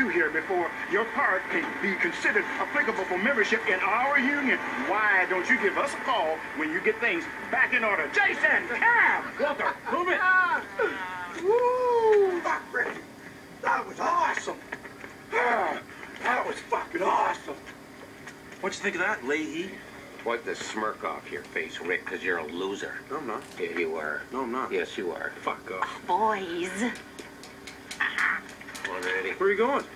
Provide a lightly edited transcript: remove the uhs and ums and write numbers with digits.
do here before your part can be considered applicable for membership in our union. Why don't you give us a call when you get things back in order? Jason, Cam, Walter, move it. Woo! That was awesome. That was fucking awesome. What'd you think of that, Leahy? Wipe the smirk off your face, Rick, because you're a loser. No, I'm not. Yeah, you are. No, I'm not. Yes, you are. Fuck off. Boys. Come on, Eddie. Where are you going?